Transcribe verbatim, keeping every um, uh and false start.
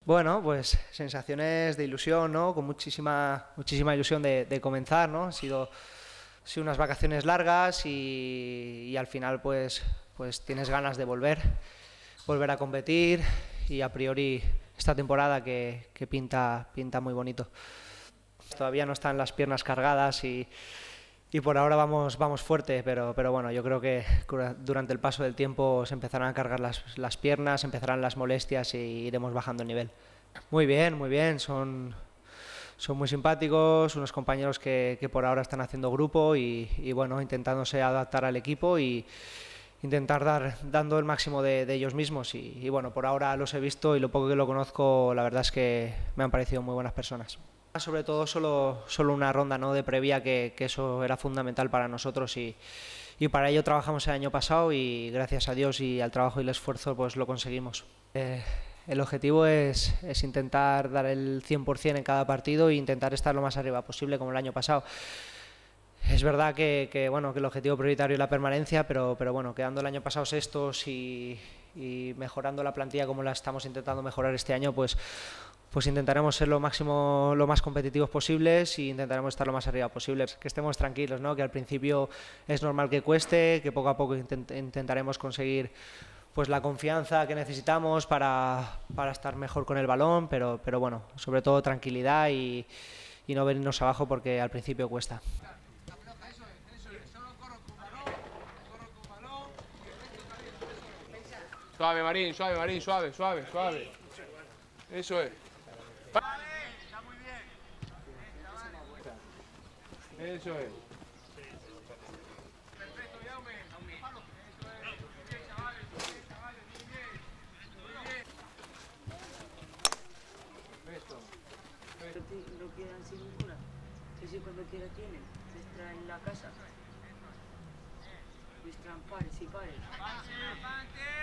Bueno, pues sensaciones de ilusión, ¿no? Con muchísima, muchísima ilusión de, de comenzar, ¿no? Han sido, han sido unas vacaciones largas y, y al final pues, pues tienes ganas de volver, volver a competir y a priori esta temporada que, que pinta, pinta muy bonito. Todavía no están las piernas cargadas y, y por ahora vamos, vamos fuerte, pero, pero bueno, yo creo que durante el paso del tiempo se empezarán a cargar las, las piernas, empezarán las molestias y iremos bajando el nivel. Muy bien, muy bien, son, son muy simpáticos, unos compañeros que, que por ahora están haciendo grupo y, y bueno, intentándose adaptar al equipo y intentar dar dando el máximo de, de ellos mismos y, y bueno, por ahora los he visto y lo poco que lo conozco, la verdad es que me han parecido muy buenas personas. Sobre todo solo, solo una ronda, ¿no?, de previa, que, que eso era fundamental para nosotros y, y para ello trabajamos el año pasado y gracias a Dios y al trabajo y el esfuerzo pues lo conseguimos. Eh, el objetivo es, es intentar dar el cien por cien en cada partido e intentar estar lo más arriba posible como el año pasado. Es verdad que, que, bueno, que el objetivo prioritario es la permanencia, pero, pero bueno, quedando el año pasado sextos y, y mejorando la plantilla como la estamos intentando mejorar este año, pues, pues intentaremos ser lo máximo, lo más competitivos posibles y intentaremos estar lo más arriba posible. Que estemos tranquilos, ¿no? Que al principio es normal que cueste, que poco a poco intent, intentaremos conseguir pues la confianza que necesitamos para, para estar mejor con el balón, pero, pero bueno, sobre todo tranquilidad y, y no venirnos abajo porque al principio cuesta. Suave, Marín, suave, Marín, suave, suave, suave. Eso es. Vale, está muy bien. Eso es. Perfecto, Jaume. Eso es. Muy bien, chavales, muy bien, chavales, muy bien. Muy bien. Perfecto. No quedan sin ninguna. Ese cuando quiera tienen. Les traen la casa. Les traen pares y pares. Avance, avance.